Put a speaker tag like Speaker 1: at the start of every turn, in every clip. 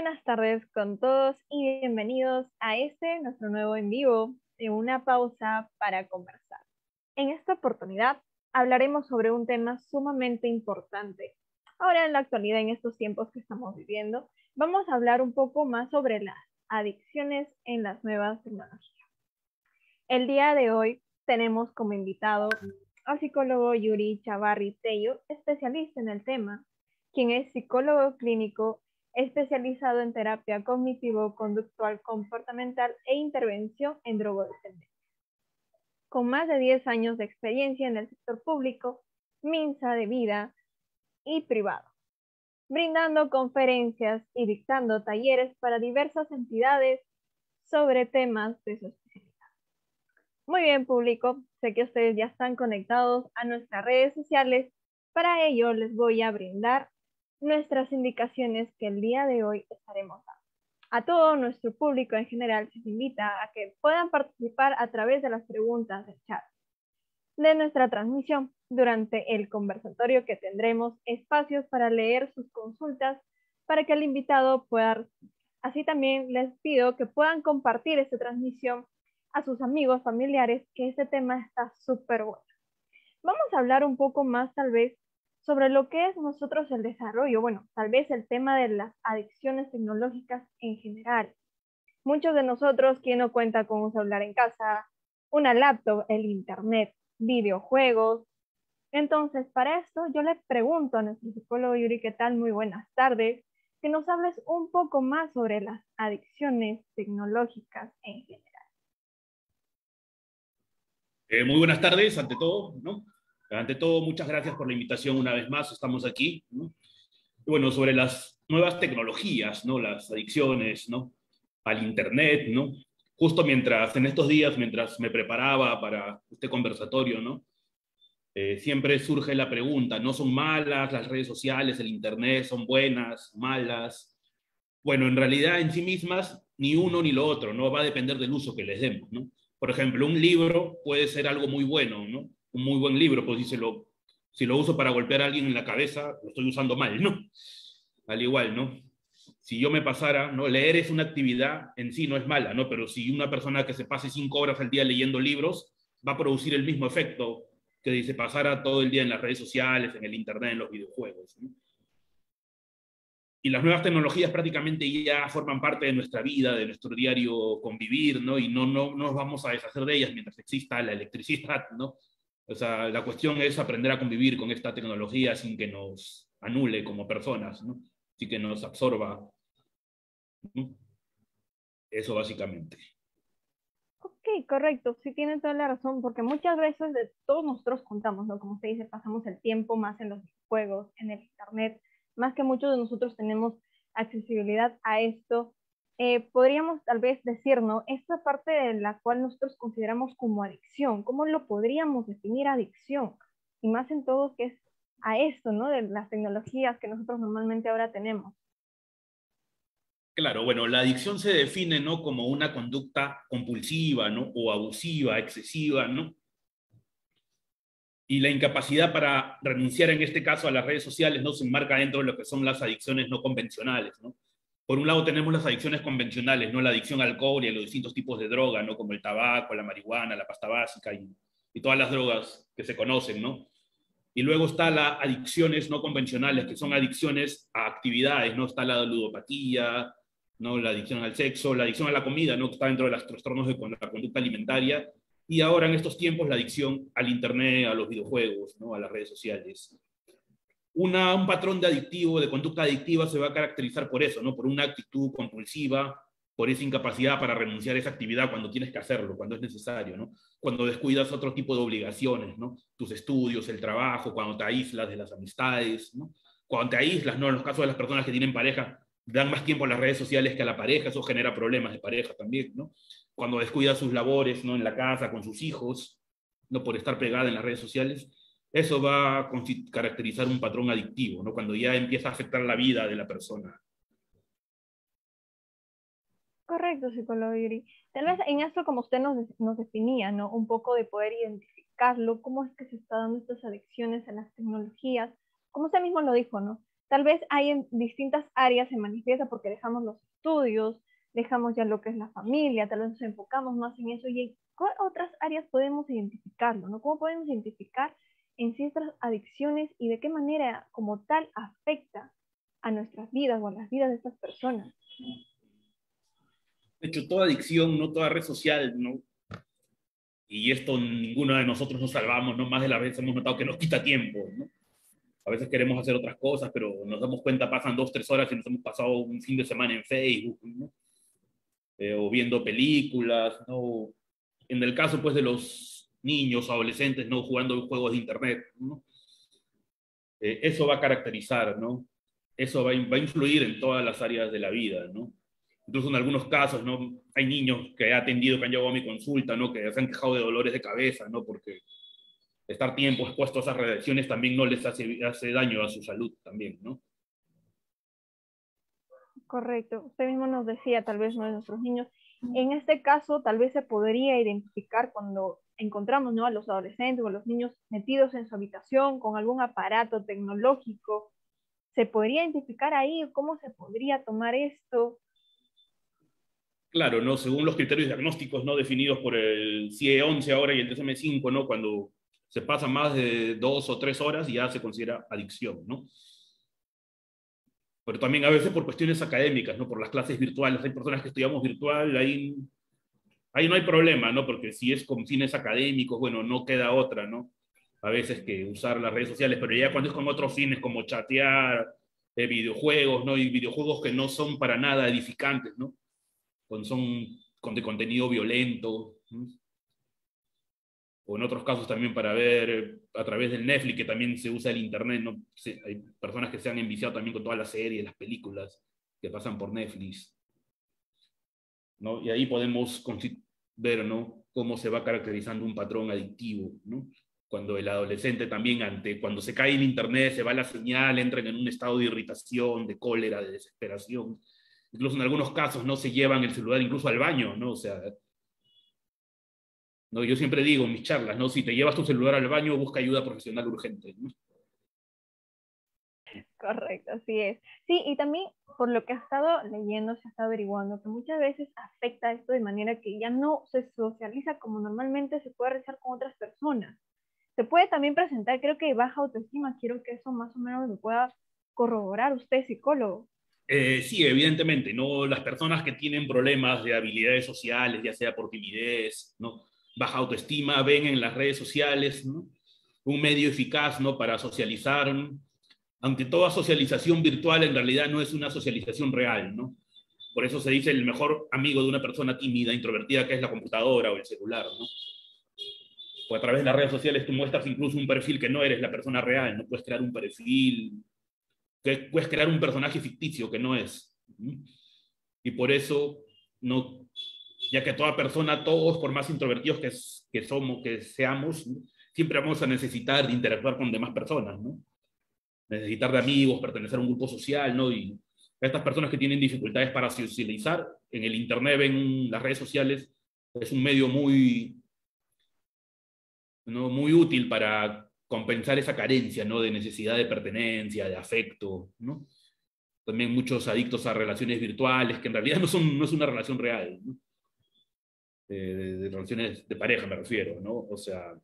Speaker 1: buenas tardes con todos y bienvenidos a nuestro nuevo en vivo de una pausa para conversar. En esta oportunidad hablaremos sobre un tema sumamente importante. Ahora en la actualidad, en estos tiempos que estamos viviendo, vamos a hablar un poco más sobre las adicciones en las nuevas tecnologías. El día de hoy tenemos como invitado al psicólogo Yuri Chavarri Tello, especialista en el tema, quien es psicólogo clínico especializado en terapia cognitivo-conductual comportamental e intervención en drogodependencia. Con más de 10 años de experiencia en el sector público, MINSA de vida y privado, brindando conferencias y dictando talleres para diversas entidades sobre temas de su especialidad. Muy bien, público, sé que ustedes ya están conectados a nuestras redes sociales. Para ello les voy a brindar nuestras indicaciones que el día de hoy estaremos dando. A todo nuestro público en general se les invita a que puedan participar a través de las preguntas del chat de nuestra transmisión. Durante el conversatorio que tendremos espacios para leer sus consultas para que el invitado pueda responder. Así también les pido que puedan compartir esta transmisión a sus amigos, familiares, que este tema está súper bueno. Vamos a hablar un poco más tal vez sobre lo que es nosotros el desarrollo, bueno, tal vez el tema de las adicciones tecnológicas en general. Muchos de nosotros, ¿quién no cuenta con un celular en casa, una laptop, el internet, videojuegos? Entonces, para esto yo le pregunto a nuestro psicólogo Yuri, ¿qué tal? Muy buenas tardes, que nos hables un poco más sobre las adicciones tecnológicas en general.
Speaker 2: Muy buenas tardes, ante todo, ¿no? Ante todo, muchas gracias por la invitación una vez más, estamos aquí, ¿no? Y bueno, sobre las nuevas tecnologías, ¿no? Las adicciones, ¿no? Al Internet, ¿no? Justo en estos días, mientras me preparaba para este conversatorio, ¿no? Siempre surge la pregunta, ¿no son malas las redes sociales, el Internet, son buenas, malas? Bueno, en realidad en sí mismas, ni uno ni lo otro, ¿no? Va a depender del uso que les demos, ¿no? Por ejemplo, un libro puede ser algo muy bueno, ¿no? Un muy buen libro, pues si lo uso para golpear a alguien en la cabeza, lo estoy usando mal, ¿no? Al igual, ¿no? Si yo me pasara, ¿no? Leer es una actividad en sí, no es mala, ¿no? Pero si una persona que se pase 5 horas al día leyendo libros, va a producir el mismo efecto que si se pasara todo el día en las redes sociales, en el internet, en los videojuegos, ¿no? Y las nuevas tecnologías prácticamente ya forman parte de nuestra vida, de nuestro diario convivir, ¿no? Y no nos vamos a deshacer de ellas mientras exista la electricidad, ¿no? O sea, la cuestión es aprender a convivir con esta tecnología sin que nos anule como personas, ¿no? Sin que nos absorba, ¿no? Eso básicamente.
Speaker 1: Ok, correcto, sí tienen toda la razón, porque muchas veces de todos nosotros contamos, ¿no? Como usted dice, pasamos el tiempo más en los juegos, en el internet, más que muchos de nosotros tenemos accesibilidad a esto. Podríamos tal vez decir, ¿no? Esta parte de la cual nosotros consideramos como adicción, ¿cómo lo podríamos definir adicción? Y más en todo que es a esto, ¿no? De las tecnologías que nosotros normalmente ahora tenemos.
Speaker 2: Claro, bueno, la adicción se define, ¿no? Como una conducta compulsiva, ¿no? O abusiva, excesiva, ¿no? Y la incapacidad para renunciar en este caso a las redes sociales no se enmarca dentro de lo que son las adicciones no convencionales, ¿no? Por un lado tenemos las adicciones convencionales, ¿no? La adicción al alcohol y a los distintos tipos de droga, ¿no? Como el tabaco, la marihuana, la pasta básica y todas las drogas que se conocen, ¿no? Y luego está las adicciones no convencionales, que son adicciones a actividades, ¿no? Está la ludopatía, ¿no? La adicción al sexo, la adicción a la comida, ¿no? Que está dentro de los trastornos de la conducta alimentaria, y ahora en estos tiempos la adicción al internet, a los videojuegos, ¿no? A las redes sociales. Un patrón de adictivo, de conducta adictiva, se va a caracterizar por eso, ¿no? Por una actitud compulsiva, por esa incapacidad para renunciar a esa actividad cuando tienes que hacerlo, cuando es necesario, ¿no? Cuando descuidas otro tipo de obligaciones, ¿no? Tus estudios, el trabajo, cuando te aíslas de las amistades, ¿no? Cuando te aíslas, ¿no? En los casos de las personas que tienen pareja, dan más tiempo a las redes sociales que a la pareja, eso genera problemas de pareja también, ¿no? Cuando descuida sus labores, ¿no? En la casa, con sus hijos, ¿no? Por estar pegada en las redes sociales, eso va a caracterizar un patrón adictivo, ¿no? Cuando ya empieza a afectar la vida de la persona.
Speaker 1: Correcto, psicólogo Yuri. Tal vez en esto, como usted nos definía, ¿no? Un poco de poder identificarlo, cómo es que se está dando estas adicciones a las tecnologías, como usted mismo lo dijo, ¿no? tal vez hay en distintas áreas, se manifiesta porque dejamos los estudios, dejamos ya lo que es la familia, tal vez nos enfocamos más en eso, y en ¿cuál otras áreas podemos identificarlo, ¿no? ¿Cómo podemos identificar en ciertas adicciones y de qué manera como tal afecta a nuestras vidas o a las vidas de estas personas?
Speaker 2: De hecho, toda adicción, no toda red social, ¿no? Y esto ninguno de nosotros nos salvamos, ¿no? Más de las veces hemos notado que nos quita tiempo, ¿no? A veces queremos hacer otras cosas, pero nos damos cuenta, pasan 2, 3 horas y nos hemos pasado un fin de semana en Facebook, ¿no? O viendo películas, ¿no? En el caso, pues, de los niños, adolescentes, ¿no? Jugando juegos de internet, ¿no? Eso va a caracterizar, ¿no? Eso va a influir en todas las áreas de la vida, ¿no? Incluso en algunos casos, ¿no? Hay niños que he atendido, que han llegado a mi consulta, ¿no? Que se han quejado de dolores de cabeza, ¿no? Porque estar tiempo expuesto a esas radiaciones también no les hace daño a su salud también, ¿no?
Speaker 1: Correcto. Usted mismo nos decía, tal vez no de nuestros niños. En este caso, tal vez se podría identificar cuando encontramos, ¿no?, a los adolescentes o a los niños metidos en su habitación con algún aparato tecnológico. ¿Se podría identificar ahí cómo se podría tomar esto?
Speaker 2: Claro, ¿no? Según los criterios diagnósticos, ¿no? Definidos por el CIE-11 ahora y el DSM-5, ¿no? Cuando se pasa más de 2 o 3 horas ya se considera adicción, ¿no? Pero también a veces por cuestiones académicas, ¿no? Por las clases virtuales. Hay personas que estudiamos virtual, ahí no hay problema, ¿no? Porque si es con fines académicos, bueno, no queda otra, ¿no? A veces que usar las redes sociales, pero ya cuando es con otros fines como chatear, videojuegos, ¿no? Y videojuegos que no son para nada edificantes, ¿no? Son de contenido violento, ¿no? O en otros casos también para ver a través del Netflix, que también se usa el Internet, ¿no? Sí, hay personas que se han enviciado también con todas las series, las películas que pasan por Netflix, ¿no? Y ahí podemos ver, ¿no? Cómo se va caracterizando un patrón adictivo, ¿no? Cuando el adolescente también, cuando se cae el Internet, se va la señal, entran en un estado de irritación, de cólera, de desesperación. Incluso en algunos casos no se llevan el celular incluso al baño, ¿no? O sea, ¿no? Yo siempre digo en mis charlas, ¿no? Si te llevas tu celular al baño, busca ayuda profesional urgente, ¿no?
Speaker 1: Correcto, así es. Sí, y también por lo que ha estado leyendo, se ha estado averiguando que muchas veces afecta esto de manera que ya no se socializa como normalmente se puede realizar con otras personas. Se puede también presentar, creo que baja autoestima, quiero que eso más o menos lo pueda corroborar usted, psicólogo.
Speaker 2: Sí, evidentemente, ¿no? Las personas que tienen problemas de habilidades sociales, ya sea por timidez, ¿no? Baja autoestima, ven en las redes sociales, ¿no? Un medio eficaz, ¿no? Para socializar, ¿no? Aunque toda socialización virtual en realidad no es una socialización real, ¿no? Por eso se dice el mejor amigo de una persona tímida, introvertida, que es la computadora o el celular, ¿no? O a través de las redes sociales tú muestras incluso un perfil que no eres la persona real, no puedes crear un perfil, que puedes crear un personaje ficticio que no es. Y por eso, no, ya que toda persona, todos, por más introvertidos que seamos, ¿no? Siempre vamos a necesitar de interactuar con demás personas, ¿no? Necesitar de amigos, pertenecer a un grupo social, ¿no? Y estas personas que tienen dificultades para socializar, en el Internet ven las redes sociales, es un medio muy, ¿no? Muy útil para compensar esa carencia, ¿no? De necesidad de pertenencia, de afecto, ¿no? También muchos adictos a relaciones virtuales, que en realidad no es una relación real, ¿no? De relaciones de pareja me refiero, ¿no? O sea,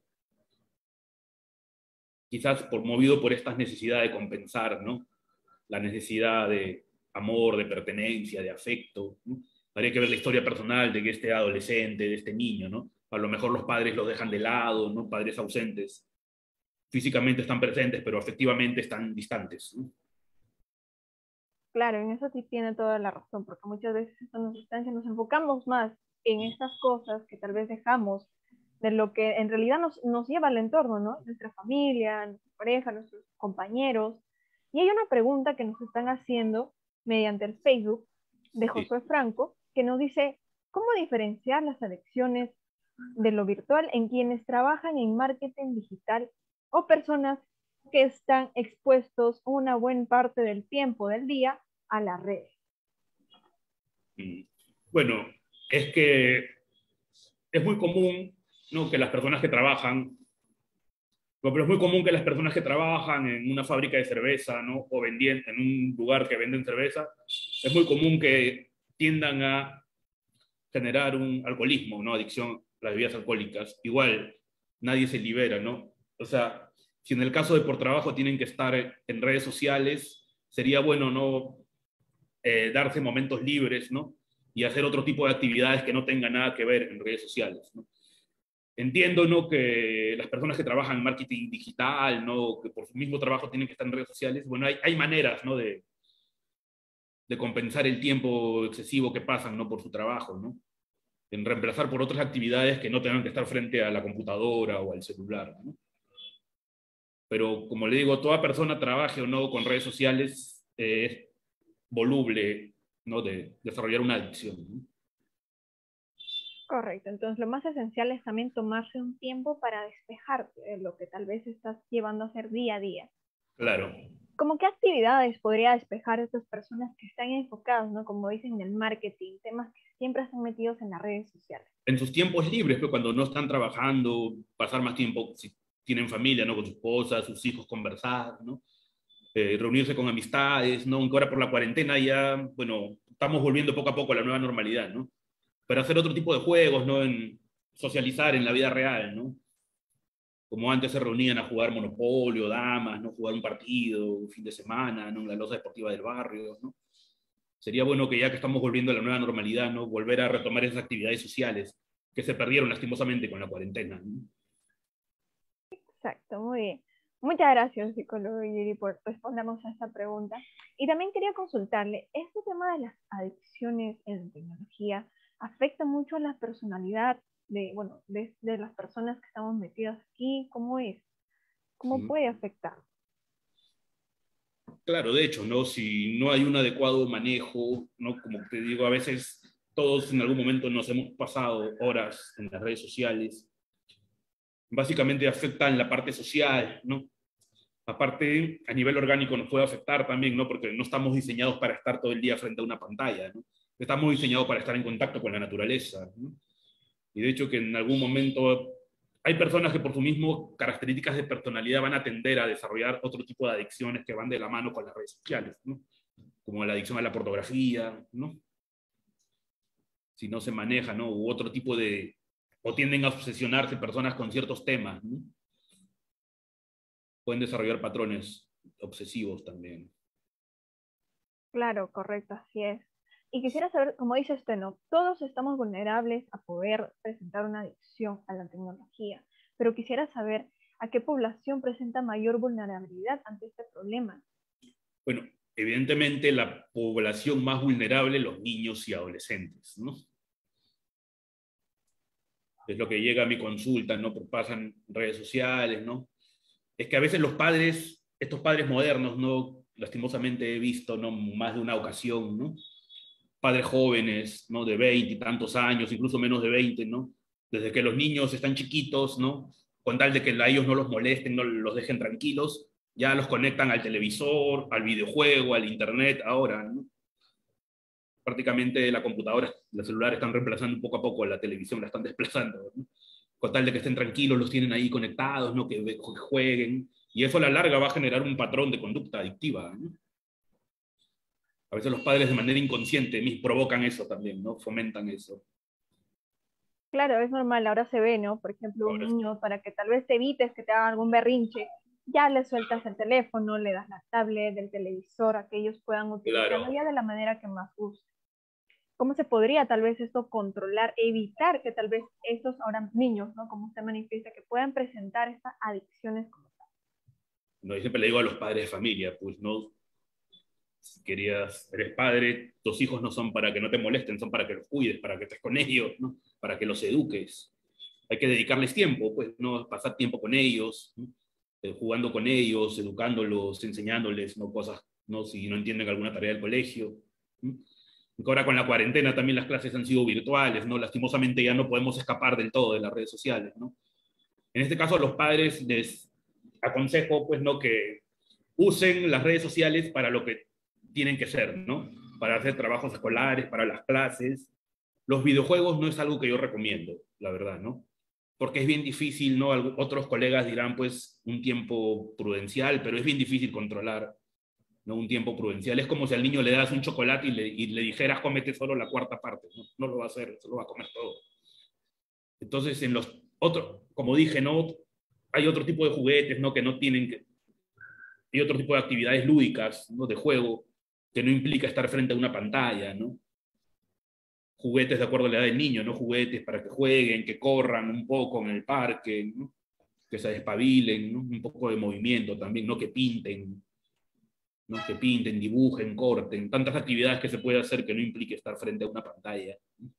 Speaker 2: quizás movido por esta necesidad de compensar, ¿no? La necesidad de amor, de pertenencia, de afecto, ¿no? Habría que ver la historia personal de este adolescente, de este niño, ¿no? A lo mejor los padres los dejan de lado, ¿no? Padres ausentes. Físicamente están presentes, pero afectivamente están distantes, ¿no?
Speaker 1: Claro, en eso sí tiene toda la razón, porque muchas veces esto nos distancia, nos enfocamos más en estas cosas que tal vez dejamos de lo que en realidad nos lleva al entorno, ¿no? Nuestra familia, nuestra pareja, nuestros compañeros. Y hay una pregunta que nos están haciendo mediante el Facebook de
Speaker 2: Sí.
Speaker 1: Josué Franco, que nos dice, ¿cómo diferenciar las adicciones de lo virtual en quienes trabajan en marketing digital o personas que están expuestos una buena parte del tiempo del día a las redes?
Speaker 2: Bueno, es que es muy común, ¿no? Que las personas que trabajan Pero es muy común que las personas que trabajan en una fábrica de cerveza, ¿no? O vendiendo en un lugar que venden cerveza, es muy común que tiendan a generar un alcoholismo, ¿no? Adicción a las bebidas alcohólicas. Igual, nadie se libera, ¿no? O sea, si en el caso de por trabajo tienen que estar en redes sociales, sería bueno, ¿no? Darse momentos libres, ¿no? Y hacer otro tipo de actividades que no tengan nada que ver en redes sociales, ¿no? Entiendo, ¿no? Que las personas que trabajan en marketing digital, ¿no? Que por su mismo trabajo tienen que estar en redes sociales, bueno, hay maneras, ¿no? De compensar el tiempo excesivo que pasan, ¿no? Por su trabajo, ¿no? En reemplazar por otras actividades que no tengan que estar frente a la computadora o al celular, ¿no? Pero como le digo, toda persona trabaje o no con redes sociales es voluble, ¿no? De desarrollar una adicción, ¿no?
Speaker 1: Correcto, entonces lo más esencial es también tomarse un tiempo para despejarte de lo que tal vez estás llevando a hacer día a día.
Speaker 2: Claro.
Speaker 1: ¿Cómo qué actividades podría despejar a estas personas que están enfocadas, ¿no? Como dicen en el marketing, temas que siempre están metidos en las redes sociales?
Speaker 2: En sus tiempos libres, pues cuando no están trabajando, pasar más tiempo, si tienen familia, ¿no? Con su esposa, sus hijos, conversar, ¿no? Reunirse con amistades, ¿no? Aunque ahora por la cuarentena ya, bueno, estamos volviendo poco a poco a la nueva normalidad, ¿no? Pero hacer otro tipo de juegos, ¿no? En socializar en la vida real, ¿no? Como antes se reunían a jugar Monopolio, damas, ¿no? Jugar un partido, un fin de semana, ¿no? En la loza deportiva del barrio, ¿no? Sería bueno que ya que estamos volviendo a la nueva normalidad, ¿no? Volver a retomar esas actividades sociales que se perdieron lastimosamente con la cuarentena, ¿no?
Speaker 1: Exacto, muy bien. Muchas gracias, psicólogo Yuri, por respondernos a esta pregunta. Y también quería consultarle, ¿este tema de las adicciones en la tecnología afecta mucho a la personalidad de, bueno, de las personas que estamos metidas aquí? ¿Cómo es? ¿Cómo
Speaker 2: Sí.
Speaker 1: puede afectar?
Speaker 2: Claro, de hecho, ¿no? Si no hay un adecuado manejo, ¿no? Como te digo, a veces todos en algún momento nos hemos pasado horas en las redes sociales, básicamente afectan la parte social, ¿no? Aparte, a nivel orgánico nos puede afectar también, ¿no? Porque no estamos diseñados para estar todo el día frente a una pantalla, ¿no? Estamos diseñados para estar en contacto con la naturaleza, ¿no? Y de hecho que en algún momento hay personas que por sus mismas características de personalidad van a tender a desarrollar otro tipo de adicciones que van de la mano con las redes sociales, ¿no? Como la adicción a la pornografía, ¿no? Si no se maneja, ¿no? U otro tipo de, o tienden a obsesionarse personas con ciertos temas, ¿no? Pueden desarrollar patrones obsesivos también.
Speaker 1: Claro, correcto, así es. Y quisiera saber, como dice usted, ¿no? Todos estamos vulnerables a poder presentar una adicción a la tecnología, pero quisiera saber a qué población presenta mayor vulnerabilidad ante este problema.
Speaker 2: Bueno, evidentemente la población más vulnerable, los niños y adolescentes, ¿no? Es lo que llega a mi consulta, ¿no? Porque pasan redes sociales, ¿no? Es que a veces los padres, estos padres modernos, ¿no? Lastimosamente he visto, ¿no? Más de una ocasión, ¿no? Padres jóvenes, ¿no? De 20 y tantos años, incluso menos de 20, ¿no? Desde que los niños están chiquitos, ¿no? Con tal de que a ellos no los molesten, no los dejen tranquilos, ya los conectan al televisor, al videojuego, al internet ahora, ¿no? Prácticamente la computadora, el celular están reemplazando poco a poco, la televisión la están desplazando, ¿no? Con tal de que estén tranquilos, los tienen ahí conectados, ¿no? Que jueguen, y eso a la larga va a generar un patrón de conducta adictiva, ¿no? A veces los padres de manera inconsciente provocan eso también, ¿no? Fomentan eso.
Speaker 1: Claro, es normal, ahora se ve, ¿no? Por ejemplo, un
Speaker 2: Ahora,
Speaker 1: niño, para que tal vez te evites que te haga algún berrinche, ya le sueltas el teléfono, le das la tablet, el televisor, a que ellos puedan
Speaker 2: claro.
Speaker 1: utilizarlo ya de la manera que más guste. ¿Cómo se podría tal vez esto controlar, evitar que tal vez estos ahora niños, ¿no? Como usted manifiesta, que puedan presentar estas adicciones como tal?
Speaker 2: No, yo siempre le digo a los padres de familia, pues no, si querías, eres padre, tus hijos no son para que no te molesten, son para que los cuides, para que estés con ellos, ¿no? Para que los eduques. Hay que dedicarles tiempo, pues, ¿no? Pasar tiempo con ellos, ¿no? Jugando con ellos, educándolos, enseñándoles, ¿no? Cosas, ¿no? Si no entienden alguna tarea del colegio, ¿no? Ahora con la cuarentena también las clases han sido virtuales, ¿no? Lastimosamente ya no podemos escapar del todo de las redes sociales, ¿no? En este caso a los padres les aconsejo, pues, ¿no? Que usen las redes sociales para lo que tienen que ser, ¿no? Para hacer trabajos escolares, para las clases. Los videojuegos no es algo que yo recomiendo, la verdad, ¿no? porque es bien difícil, ¿no? Otros colegas dirán, pues, un tiempo prudencial, pero es bien difícil controlar, ¿no? Un tiempo prudencial. Es como si al niño le das un chocolate y le dijeras, cómete solo la cuarta parte, ¿no? No lo va a hacer, se lo va a comer todo. Entonces, en los otros, como dije, ¿no? Hay otro tipo de juguetes, ¿no? Que no tienen que... Hay otro tipo de actividades lúdicas, ¿no? De juego, que no implica estar frente a una pantalla, ¿no? Juguetes de acuerdo a la edad del niño, no juguetes para que jueguen, que corran un poco en el parque, ¿no? Que se despabilen, ¿no? Un poco de movimiento también, no que pinten, ¿no? Que pinten, dibujen, corten, tantas actividades que se puede hacer que no implique estar frente a una pantalla.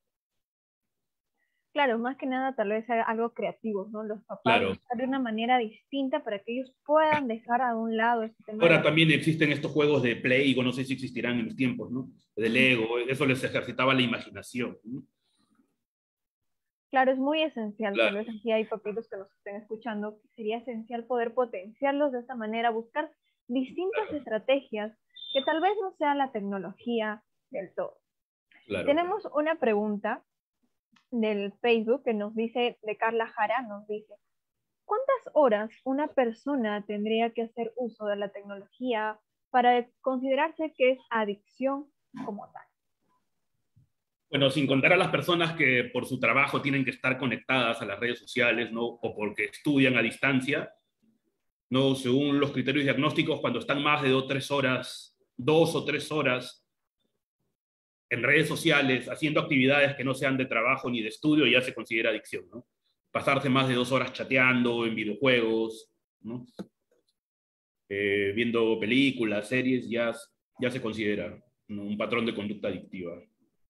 Speaker 1: Claro, más que nada tal vez algo creativo, ¿no? Los papás
Speaker 2: Claro.
Speaker 1: buscar de una manera distinta para que ellos puedan dejar a un lado este tema de
Speaker 2: Ahora
Speaker 1: la...
Speaker 2: también existen estos juegos de Play, no sé si existirán en los tiempos, ¿no? De Lego, eso les ejercitaba la imaginación, ¿no?
Speaker 1: Claro, es muy esencial, tal
Speaker 2: Claro,
Speaker 1: vez aquí hay papitos que nos estén escuchando, que sería esencial poder potenciarlos de esta manera, buscar distintas estrategias que tal vez no sea la tecnología del todo.
Speaker 2: claro.
Speaker 1: Tenemos una pregunta del Facebook que nos dice, de Carla Jara, nos dice, ¿cuántas horas una persona tendría que hacer uso de la tecnología para considerarse que es adicción como tal?
Speaker 2: Bueno, sin contar a las personas que por su trabajo tienen que estar conectadas a las redes sociales, ¿no? O porque estudian a distancia, ¿no? Según los criterios diagnósticos, cuando están más de 2 o 3 horas en redes sociales, haciendo actividades que no sean de trabajo ni de estudio, ya se considera adicción, ¿no? Pasarse más de 2 horas chateando en videojuegos, ¿no? Viendo películas, series, ya se considera, ¿no? Un patrón de conducta adictiva.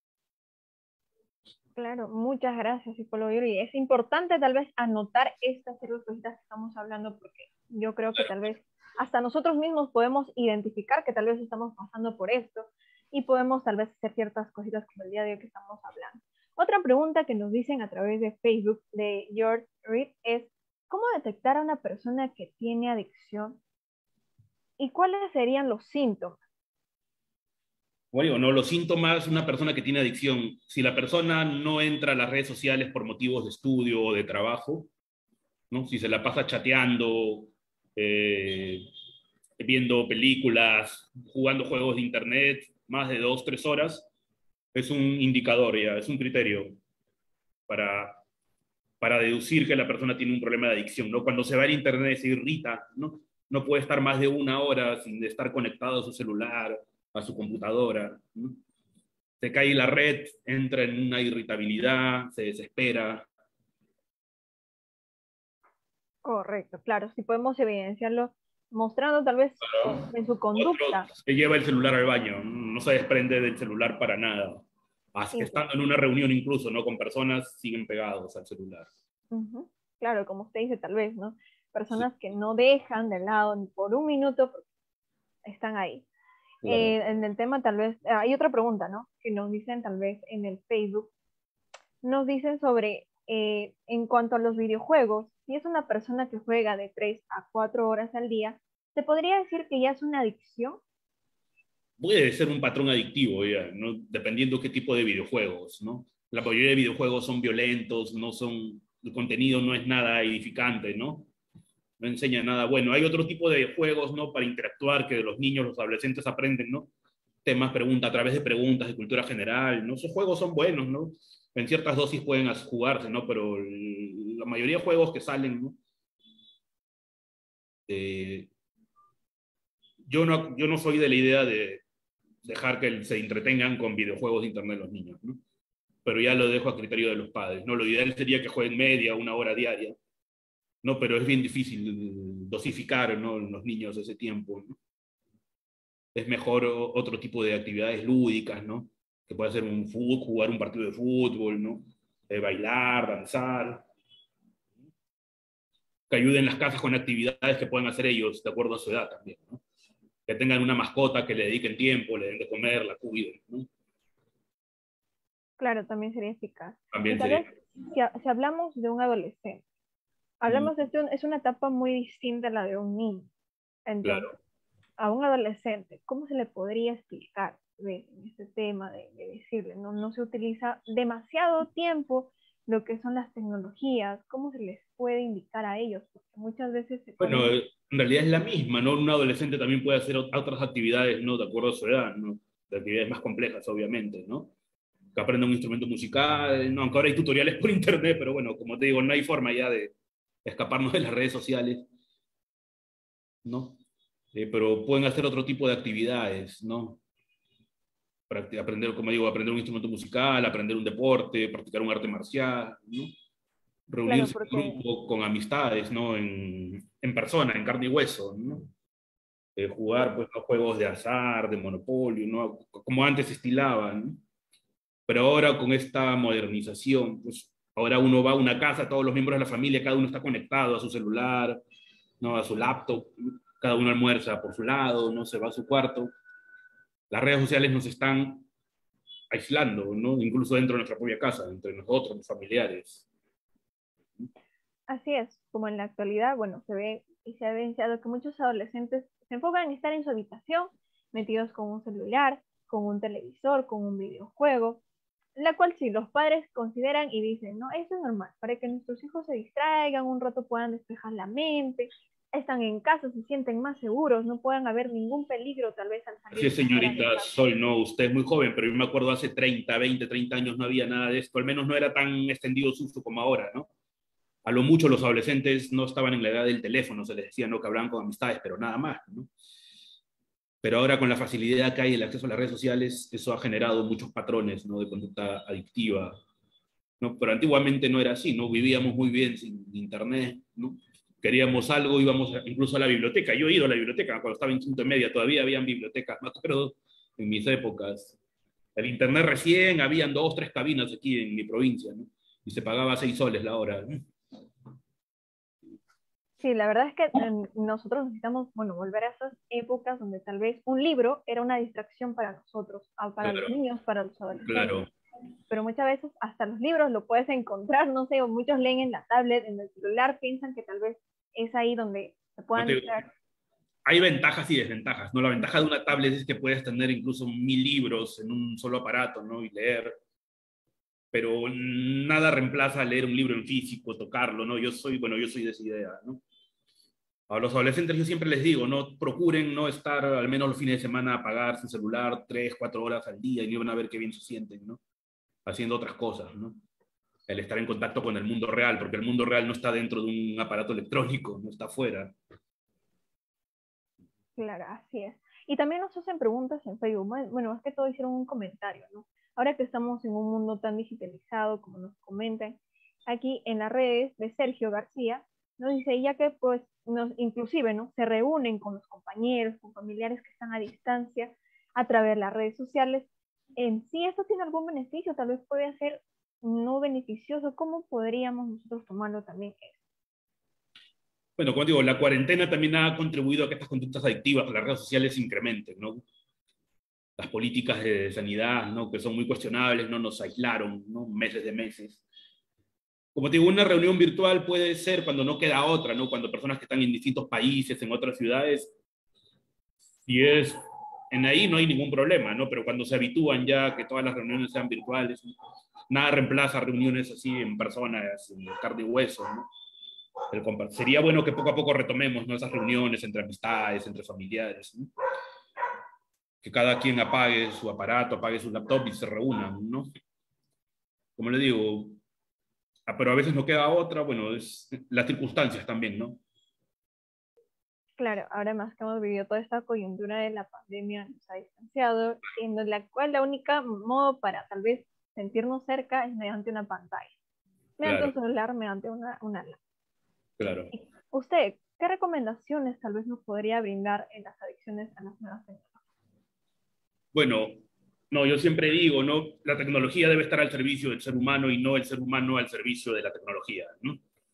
Speaker 1: Claro, muchas gracias, psicólogo Yuri. Es importante tal vez anotar estas cositas que estamos hablando porque yo creo que tal vez hasta nosotros mismos podemos identificar que tal vez estamos pasando por esto y podemos tal vez hacer ciertas cositas como el día de hoy que estamos hablando. Otra pregunta que nos dicen a través de Facebook de George Reed es, ¿cómo detectar a una persona que tiene adicción y cuáles serían los síntomas?
Speaker 2: Bueno, ¿no? Los síntomas de una persona que tiene adicción, si la persona no entra a las redes sociales por motivos de estudio o de trabajo, ¿no? Si se la pasa chateando, eh, viendo películas, jugando juegos de internet, más de 2, 3 horas, es un indicador ya, es un criterio para, para deducir que la persona tiene un problema de adicción, ¿no? Cuando se va al internet se irrita, ¿no? No puede estar más de 1 hora sin estar conectado a su celular, a su computadora, ¿no? Se cae la red, entra en una irritabilidad, se desespera.
Speaker 1: Correcto, claro, si podemos evidenciarlo mostrando tal vez en su
Speaker 2: Otro
Speaker 1: conducta.
Speaker 2: se lleva el celular al baño, no se desprende del celular para nada. Hasta
Speaker 1: Y,
Speaker 2: estando en una reunión incluso, ¿no? Con personas, siguen pegados al celular.
Speaker 1: ujú, claro, como usted dice, tal vez, ¿no?
Speaker 2: Sí,
Speaker 1: Personas que no dejan de lado ni por un minuto porque están ahí.
Speaker 2: claro.
Speaker 1: En el tema, tal vez, hay otra pregunta, ¿no? Que nos dicen tal vez en el Facebook, nos dicen sobre, en cuanto a los videojuegos, si es una persona que juega de 3 a 4 horas al día, ¿se podría decir que ya es una adicción?
Speaker 2: Puede ser un patrón adictivo, ya, ¿no? Dependiendo qué tipo de videojuegos, ¿no? La mayoría de videojuegos son violentos, no son, el contenido no es nada edificante, ¿no? No enseña nada bueno. Hay otro tipo de juegos, ¿no? Para interactuar que los niños, los adolescentes aprenden, ¿no? Temas, preguntas, a través de preguntas de cultura general, ¿no? Esos juegos son buenos, ¿no? En ciertas dosis pueden jugarse, ¿no? Pero la mayoría de juegos que salen, ¿no? Eh, yo no soy de la idea de dejar que se entretengan con videojuegos de internet los niños, ¿no? Pero ya lo dejo a criterio de los padres, ¿no? Lo ideal sería que jueguen media, 1 hora diaria, ¿no? Pero es bien difícil dosificar, ¿no? En los niños ese tiempo, ¿no? Es mejor otro tipo de actividades lúdicas, ¿no? Que puede ser un fútbol, jugar un partido de fútbol, ¿no? Bailar, danzar, que ayuden las casas con actividades que puedan hacer ellos de acuerdo a su edad también, ¿no? Que tengan una mascota, que le dediquen tiempo, le den de comer, la cuiden, ¿no?
Speaker 1: Claro, también sería eficaz. Y
Speaker 2: También
Speaker 1: tal
Speaker 2: sería.
Speaker 1: vez, si hablamos de un adolescente,
Speaker 2: Mm,
Speaker 1: hablamos de esto, es una etapa muy distinta a la de un niño. Entonces,
Speaker 2: claro.
Speaker 1: a un adolescente, ¿cómo se le podría explicar en este tema de decirle, no se utiliza demasiado tiempo lo que son las tecnologías, cómo se les puede indicar a ellos, porque muchas veces se
Speaker 2: Bueno,
Speaker 1: ponen...
Speaker 2: en realidad es la misma, ¿no? Un adolescente también puede hacer otras actividades, ¿no? De acuerdo a su edad, ¿no? De actividades más complejas, obviamente, ¿no? Que aprenda un instrumento musical, ¿no? Aunque ahora hay tutoriales por internet, pero bueno, como te digo, no hay forma ya de escaparnos de las redes sociales, ¿no? Pero pueden hacer otro tipo de actividades, ¿no? Aprender, como digo, aprender un instrumento musical, aprender un deporte, practicar un arte marcial, ¿no?
Speaker 1: Claro,
Speaker 2: Reunirse en
Speaker 1: porque
Speaker 2: grupo con amistades, ¿no? En persona, en carne y hueso, ¿no? Jugar pues, ¿no? Juegos de azar, de monopolio, ¿no? Como antes se estilaban, ¿no? Pero ahora con esta modernización, pues ahora uno va a una casa, todos los miembros de la familia, cada uno está conectado a su celular, ¿no? A su laptop, cada uno almuerza por su lado, no se va a su cuarto. Las redes sociales nos están aislando, ¿no? Incluso dentro de nuestra propia casa, entre nosotros, los familiares.
Speaker 1: así es, como en la actualidad, bueno, se ve y se ha evidenciado que muchos adolescentes se enfocan en estar en su habitación, metidos con un celular, con un televisor, con un videojuego, la cual sí, los padres consideran y dicen, no, eso es normal, para que nuestros hijos se distraigan, un rato puedan despejar la mente, están en casa, se sienten más seguros, no puedan haber ningún peligro tal vez al
Speaker 2: Así
Speaker 1: salir
Speaker 2: es,
Speaker 1: fuera de
Speaker 2: señorita
Speaker 1: casa.
Speaker 2: Sol, no, usted es muy joven, pero yo me acuerdo hace 30, 20, 30 años no había nada de esto, al menos no era tan extendido su uso como ahora, ¿no? A lo mucho los adolescentes no estaban en la edad del teléfono, se les decía, ¿no? Que hablaban con amistades, pero nada más, ¿no? Pero ahora con la facilidad que hay el acceso a las redes sociales, eso ha generado muchos patrones, ¿no? De conducta adictiva, ¿no? Pero antiguamente no era así, ¿no? Vivíamos muy bien sin internet, ¿no? Queríamos algo, íbamos incluso a la biblioteca. Yo he ido a la biblioteca cuando estaba en quinto y media, todavía habían bibliotecas, me acuerdo, en mis épocas. El internet recién, habían 2, 3 cabinas aquí en mi provincia, ¿no? Y se pagaba 6 soles la hora, ¿no?
Speaker 1: Sí, la verdad es que nosotros necesitamos, bueno, volver a esas épocas donde tal vez un libro era una distracción para nosotros, para los
Speaker 2: Claro,
Speaker 1: niños, para los adolescentes,
Speaker 2: claro.
Speaker 1: pero muchas veces hasta los libros lo puedes encontrar, no sé, o muchos leen en la tablet, en el celular, piensan que tal vez es ahí donde se
Speaker 2: No
Speaker 1: puedan
Speaker 2: te,
Speaker 1: distraer.
Speaker 2: hay ventajas y desventajas, ¿no? La ventaja de una tablet es que puedes tener incluso 1000 libros en un solo aparato, ¿no? Y leer, pero nada reemplaza leer un libro en físico, tocarlo, ¿no? Bueno, yo soy de esa idea, ¿no? A los adolescentes yo siempre les digo, no procuren no estar al menos los fines de semana a apagar su celular 3, 4 horas al día y no van a ver qué bien se sienten, ¿no? Haciendo otras cosas, ¿no? El estar en contacto con el mundo real, porque el mundo real no está dentro de un aparato electrónico, no está afuera.
Speaker 1: Claro, así es. Y también nos hacen preguntas en Facebook, bueno, más que todo hicieron un comentario, ¿no? Ahora que estamos en un mundo tan digitalizado, como nos comentan, aquí en las redes de Sergio García, nos dice, ya que pues inclusive, ¿no? Se reúnen con los compañeros, con familiares que están a distancia a través de las redes sociales. En sí, ¿esto tiene algún beneficio? Tal vez puede ser no beneficioso. ¿Cómo podríamos nosotros tomarlo también?
Speaker 2: Bueno, como digo, la cuarentena también ha contribuido a que estas conductas adictivas a las redes sociales se incrementen, ¿no? Las políticas de sanidad, ¿no? Que son muy cuestionables, no nos aislaron, ¿no? Meses de meses. Como te digo, una reunión virtual puede ser cuando no queda otra, ¿no? Cuando personas que están en distintos países, en otras ciudades, y es en ahí no hay ningún problema, ¿no? Pero cuando se habitúan ya a que todas las reuniones sean virtuales, nada reemplaza reuniones así en personas, en carne y hueso, ¿no? Sería bueno que poco a poco retomemos, ¿no? Esas reuniones entre amistades, entre familiares, ¿no? Que cada quien apague su aparato, apague su laptop y se reúnan, ¿no? Como le digo, pero a veces no queda otra, bueno, es las circunstancias también, ¿no?
Speaker 1: Claro, ahora más que hemos vivido toda esta coyuntura de la pandemia, nos ha distanciado, en la cual la única modo para tal vez sentirnos cerca es mediante una pantalla, mediante
Speaker 2: Claro,
Speaker 1: un celular, mediante una laptop.
Speaker 2: claro.
Speaker 1: Y usted, ¿qué recomendaciones tal vez nos podría brindar en las adicciones a las nuevas tecnologías?
Speaker 2: Bueno, no, yo siempre digo, ¿no? La tecnología debe estar al servicio del ser humano y no el ser humano al servicio de la tecnología, ¿no?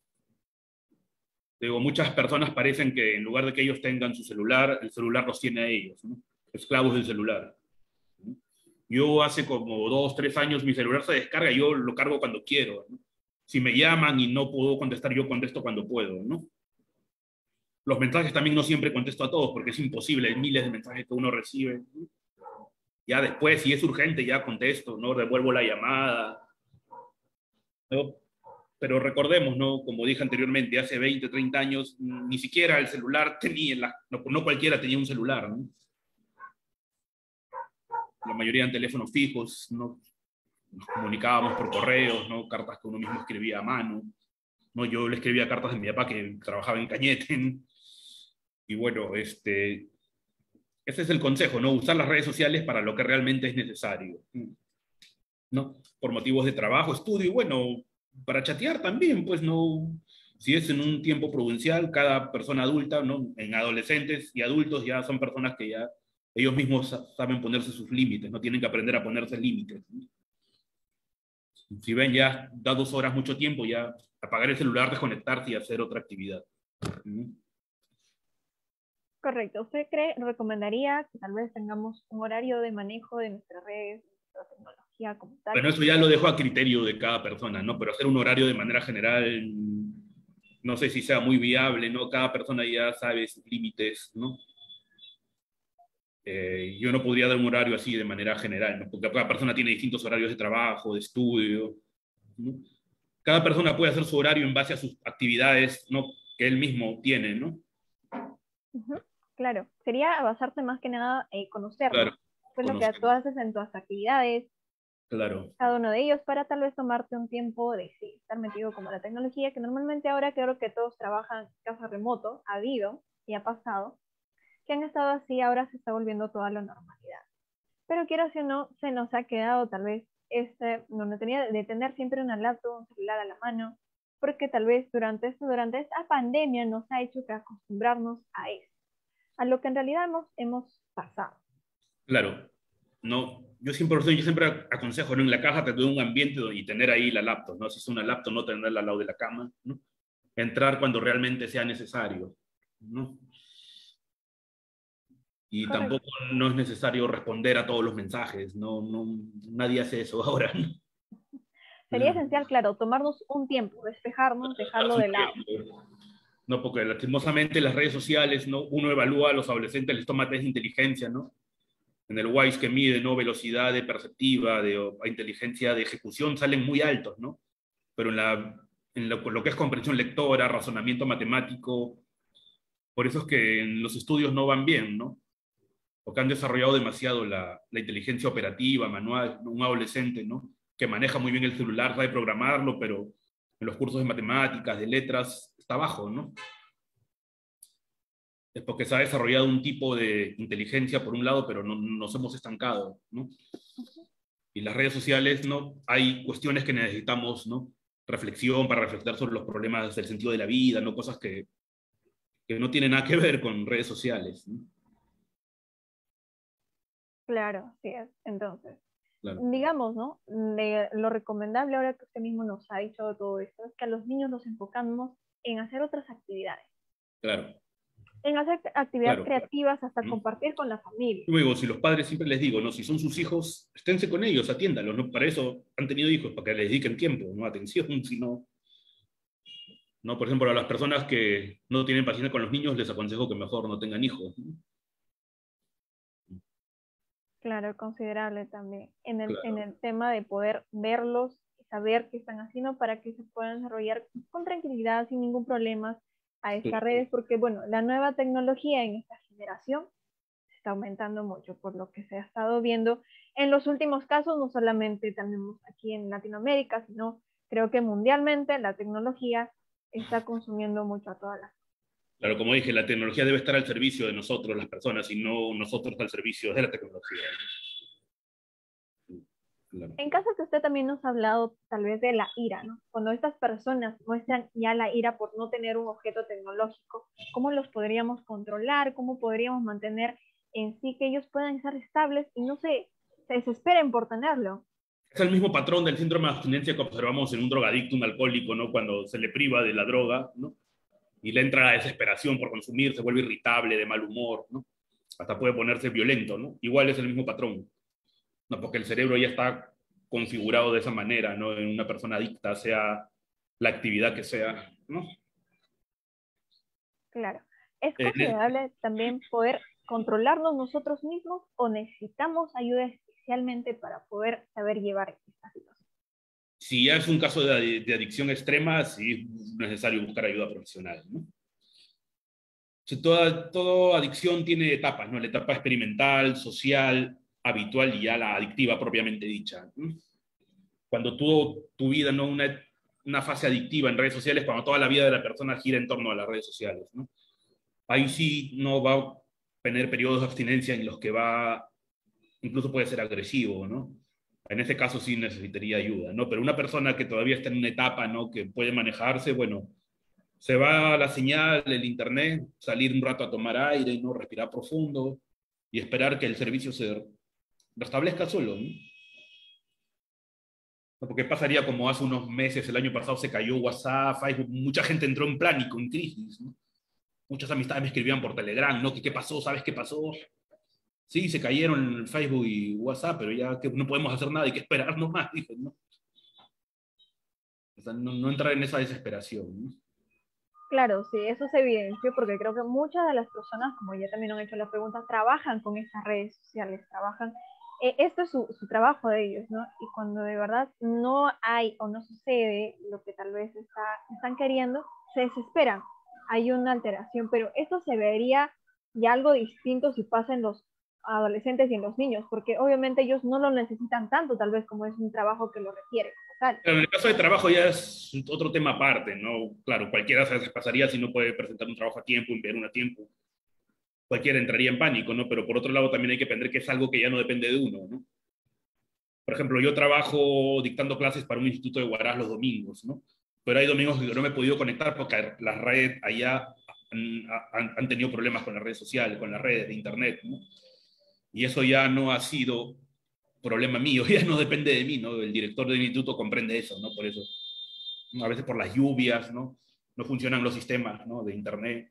Speaker 2: Digo, muchas personas parecen que en lugar de que ellos tengan su celular, el celular los tiene a ellos, ¿no? Esclavos del celular, ¿no? Yo hace como 2, 3 años mi celular se descarga y yo lo cargo cuando quiero, ¿no? Si me llaman y no puedo contestar, yo contesto cuando puedo, ¿no? Los mensajes también no siempre contesto a todos porque es imposible, hay miles de mensajes que uno recibe, ¿no? Ya después, si es urgente, ya contesto, ¿no? Devuelvo la llamada, ¿no? pero recordemos, ¿no? Como dije anteriormente, hace 20, 30 años, ni siquiera el celular tenía, no cualquiera tenía un celular, ¿no? La mayoría eran teléfonos fijos, ¿no? Nos comunicábamos por correos, ¿no? Cartas que uno mismo escribía a mano, ¿no? Yo le escribía cartas a mi papá que trabajaba en Cañete, ¿no? Y bueno, ese es el consejo, ¿no? Usar las redes sociales para lo que realmente es necesario, ¿no? Por motivos de trabajo, estudio, y bueno, para chatear también, pues no, si es en un tiempo prudencial, cada persona adulta, ¿no? En adolescentes y adultos ya son personas que ya ellos mismos saben ponerse sus límites, no tienen que aprender a ponerse límites, ¿no? Si ven ya da 2 horas mucho tiempo, ya apagar el celular, desconectarse y hacer otra actividad.
Speaker 1: Correcto. ¿Usted recomendaría que tal vez tengamos un horario de manejo de nuestras redes, de nuestra tecnología como tal?
Speaker 2: Bueno, eso ya lo dejo a criterio de cada persona, ¿no? Pero hacer un horario de manera general, no sé si sea muy viable, ¿no? Cada persona ya sabe sus límites, ¿no? Yo no podría dar un horario así de manera general, ¿no? Porque cada persona tiene distintos horarios de trabajo, de estudio, ¿no? Cada persona puede hacer su horario en base a sus actividades, ¿no? Que él mismo tiene, ¿no?
Speaker 1: Claro, sería basarte más que nada en conocernos,
Speaker 2: Claro,
Speaker 1: qué es lo que tú
Speaker 2: conocemos.
Speaker 1: haces en tus actividades,
Speaker 2: Claro,
Speaker 1: cada uno de ellos, para tal vez tomarte un tiempo de sí, estar metido como la tecnología, que normalmente ahora creo que todos trabajan en casa remoto, ha habido y ha pasado, que han estado así, ahora se está volviendo toda la normalidad. Pero quiero si no, se nos ha quedado tal vez donde tenía de tener siempre una laptop, un celular a la mano, porque tal vez durante esta pandemia nos ha hecho que acostumbrarnos a eso, a lo que en realidad hemos pasado.
Speaker 2: claro. No, yo siempre aconsejo, ¿no? En la caja tener un ambiente y tener ahí la laptop, ¿no? Si es una laptop, no tenerla al lado de la cama, ¿no? Entrar cuando realmente sea necesario, ¿no? Y
Speaker 1: Correcto.
Speaker 2: tampoco no es necesario responder a todos los mensajes, nadie hace eso ahora, ¿no?
Speaker 1: Sería esencial, claro, tomarnos un tiempo, despejarnos, dejarlo
Speaker 2: Darse un
Speaker 1: de lado.
Speaker 2: tiempo, ¿no? Porque lastimosamente las redes sociales, ¿no? Uno evalúa a los adolescentes, les toma test de inteligencia, ¿no? En el WISE que mide, ¿no? Velocidad de perceptiva, o inteligencia de ejecución, salen muy altos, ¿no? Pero lo que es comprensión lectora, razonamiento matemático, por eso es que en los estudios no van bien, ¿no? Porque han desarrollado demasiado la inteligencia operativa, manual, ¿no? Un adolescente, ¿no? Que maneja muy bien el celular, sabe programarlo, pero en los cursos de matemáticas, de letras, está bajo, ¿no? Es porque se ha desarrollado un tipo de inteligencia por un lado, pero no, nos hemos estancado, ¿no? Y las redes sociales, ¿no? Hay cuestiones que necesitamos, ¿no? Reflexión para reflexionar sobre los problemas del sentido de la vida, ¿no? Cosas que no tienen nada que ver con redes sociales, ¿no?
Speaker 1: Claro, sí es. Entonces,
Speaker 2: Claro,
Speaker 1: digamos, ¿no? Lo recomendable ahora que usted mismo nos ha dicho todo esto es que a los niños los enfocamos en hacer otras actividades,
Speaker 2: claro,
Speaker 1: en hacer actividades
Speaker 2: claro.
Speaker 1: creativas, hasta
Speaker 2: ¿No?
Speaker 1: compartir con la familia.
Speaker 2: Luego, si los padres siempre les digo, ¿no? Si son sus hijos, esténse con ellos, atiéndalos, ¿no? Para eso han tenido hijos, para que les dediquen tiempo, ¿no? Atención, si no, ¿no? Por ejemplo, a las personas que no tienen paciencia con los niños, les aconsejo que mejor no tengan hijos, ¿no?
Speaker 1: Claro, considerable también. En
Speaker 2: Claro,
Speaker 1: el tema de poder verlos y saber qué están haciendo para que se puedan desarrollar con tranquilidad, sin ningún problema a estas
Speaker 2: claro,
Speaker 1: redes, porque bueno, la nueva tecnología en esta generación está aumentando mucho, por lo que se ha estado viendo en los últimos casos, no solamente tenemos aquí en Latinoamérica, sino creo que mundialmente la tecnología está consumiendo mucho a todas las.
Speaker 2: claro, como dije, la tecnología debe estar al servicio de nosotros, las personas, y no nosotros al servicio de la tecnología, ¿no? Claro.
Speaker 1: En caso que usted también nos ha hablado tal vez de la ira, ¿no? Cuando estas personas muestran ya la ira por no tener un objeto tecnológico, ¿cómo los podríamos controlar? ¿Cómo podríamos mantener en sí que ellos puedan estar estables y no se desesperen por tenerlo?
Speaker 2: Es el mismo patrón del síndrome de abstinencia que observamos en un drogadicto, un alcohólico, ¿no? Cuando se le priva de la droga, ¿no? Y le entra la desesperación por consumir, se vuelve irritable, de mal humor, ¿no? Hasta puede ponerse violento, ¿no? Igual es el mismo patrón, ¿no? Porque el cerebro ya está configurado de esa manera, ¿no? En una persona adicta, sea la actividad que sea, ¿no?
Speaker 1: Claro. ¿Es
Speaker 2: En,
Speaker 1: considerable también poder controlarnos nosotros mismos o necesitamos ayuda especialmente para poder saber llevar esta situación?
Speaker 2: Si ya es un caso de adicción extrema, sí es necesario buscar ayuda profesional, ¿no? Toda adicción tiene etapas, ¿no? La etapa experimental, social, habitual y ya la adictiva propiamente dicha, ¿no? Cuando tu vida, ¿no? Una fase adictiva en redes sociales, cuando toda la vida de la persona gira en torno a las redes sociales, ¿no? Ahí sí no va a tener periodos de abstinencia en los que incluso puede ser agresivo, ¿no? En ese caso sí necesitaría ayuda, ¿no? Pero una persona que todavía está en una etapa, ¿no? Que puede manejarse, bueno, se va a la señal, el internet, salir un rato a tomar aire, ¿no? Respirar profundo y esperar que el servicio se restablezca solo, ¿no? Porque pasaría como hace unos meses, el año pasado se cayó WhatsApp, Facebook, mucha gente entró en pánico, en crisis, ¿no? Muchas amistades me escribían por Telegram, ¿no? ¿Qué pasó? ¿Sabes qué pasó? Sí, se cayeron en Facebook y WhatsApp, pero ya que no podemos hacer nada, hay que esperar nomás, dije, ¿no? O sea, no entrar en esa desesperación, ¿no?
Speaker 1: Claro, sí, eso se evidenció porque creo que muchas de las personas, como ya también han hecho la pregunta, trabajan con estas redes sociales, trabajan, esto es su trabajo de ellos, ¿no? Y cuando de verdad no hay o no sucede lo que tal vez están queriendo, se desesperan, hay una alteración, pero esto se vería ya algo distinto si pasa en los adolescentes y en los niños, porque obviamente ellos no lo necesitan tanto, tal vez como es un trabajo que lo requiere como tal.
Speaker 2: Pero en el caso de trabajo ya es otro tema aparte, ¿no? Claro, cualquiera se pasaría si no puede presentar un trabajo a tiempo, enviar uno a tiempo. Cualquiera entraría en pánico, ¿no? Pero por otro lado también hay que aprender que es algo que ya no depende de uno, ¿no? Por ejemplo, yo trabajo dictando clases para un instituto de Huaraz los domingos, ¿no? Pero hay domingos que no me he podido conectar porque las redes allá han tenido problemas con las redes sociales, con las redes de internet, ¿no? Y eso ya no ha sido problema mío, ya no depende de mí, ¿no? El director del instituto comprende eso, ¿no? Por eso, ¿no? A veces por las lluvias, ¿no? No funcionan los sistemas, ¿no? De internet.